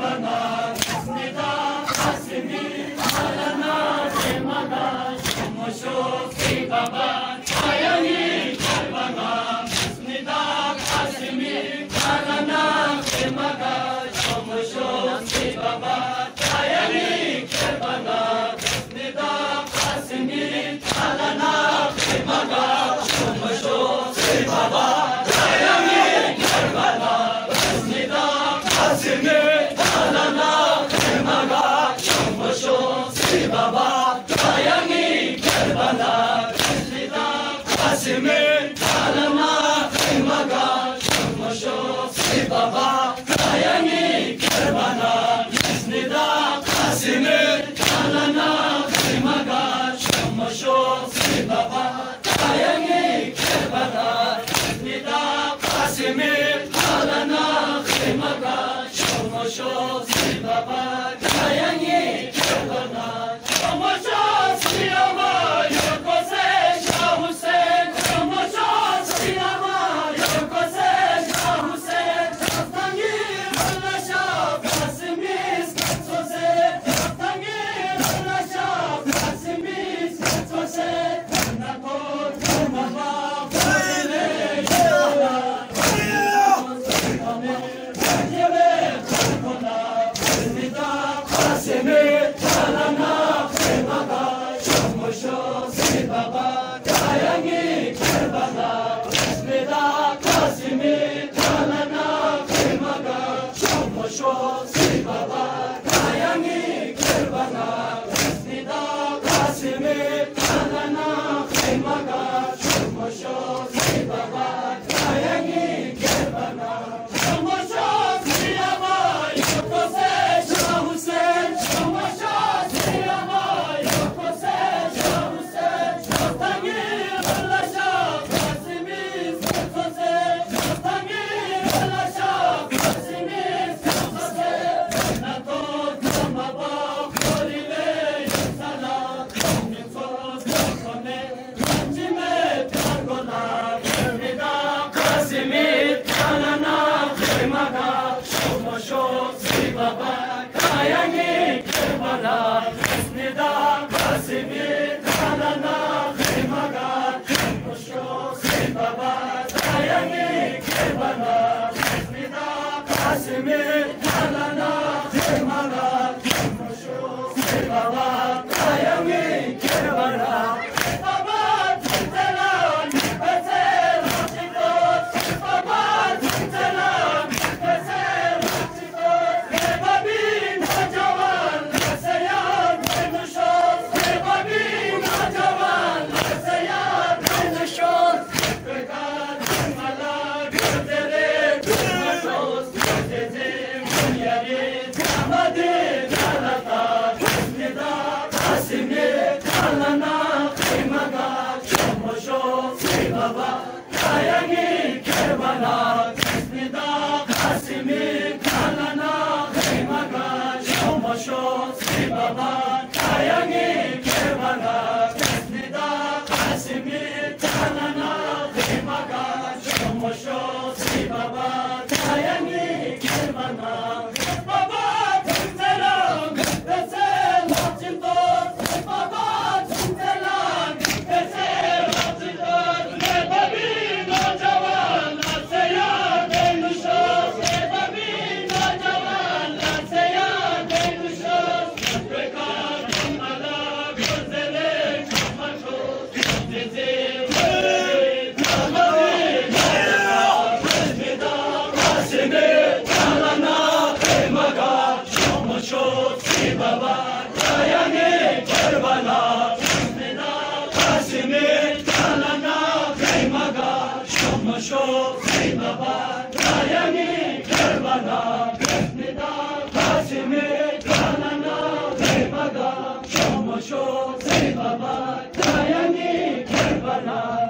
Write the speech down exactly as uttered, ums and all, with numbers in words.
Kerbala, Nida, Asimi, Alana, Kemaga, Mosho, Baba, Ayani, Kerbala, Nida, Asimi, Alana, Kemaga, Mosho, Baba, Ayani, Kerbala, Nida, Asimi, Alana, Kemaga, Mosho, Baba, Ayani, Kerbala, Nida, Asimi, Alana, Kemaga, Mosho, Baba, Ayani, Kerbala, Nida, Asimi, Alana, Kemaga, Mosho, Baba, Ayani, Kerbala, Nida, Asimi, Alana, Kemaga, Mosho, Baba, Ayani, Kerbala, Nida, Asimi, Alana, Kemaga, Mosho, Baba, Ayani, Kerbala, Mosho, Siyama, Yokose, Shah Hussein, Mosho, Siyama, Yokose, Shah Hussein, Tangir, Alasha, Kasimis, Katose, Tangir, Alasha, Kasimis, Katose, Nakot, Mama, Fadile, Yola, Baba, Ayani, Kerbala.